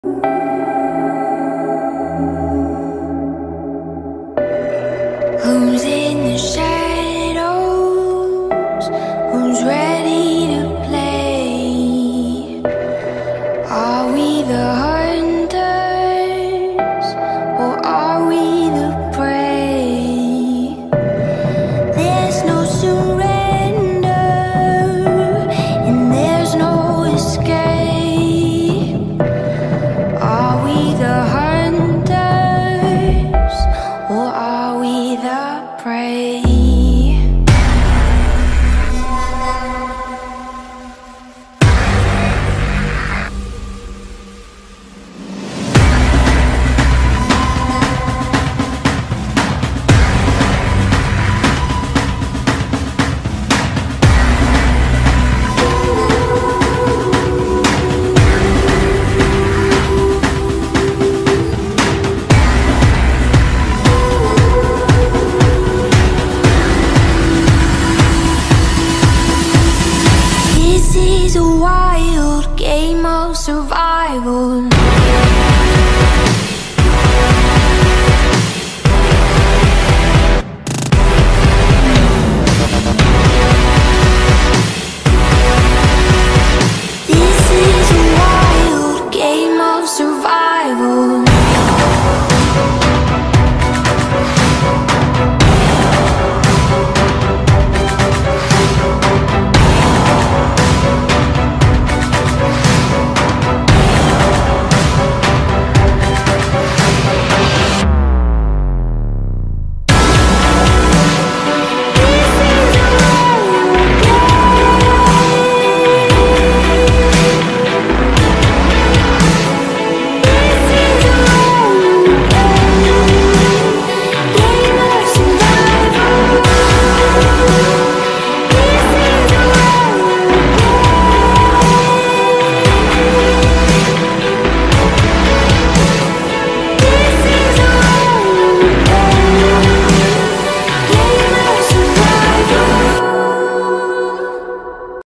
Who's in the shadows? Who's ready to play? Are we the hunters or are we the prey? There's no surrender and there's no escape. Are we the hunters or are we the prey? This is a wild game of survival. This is a wild game of survival.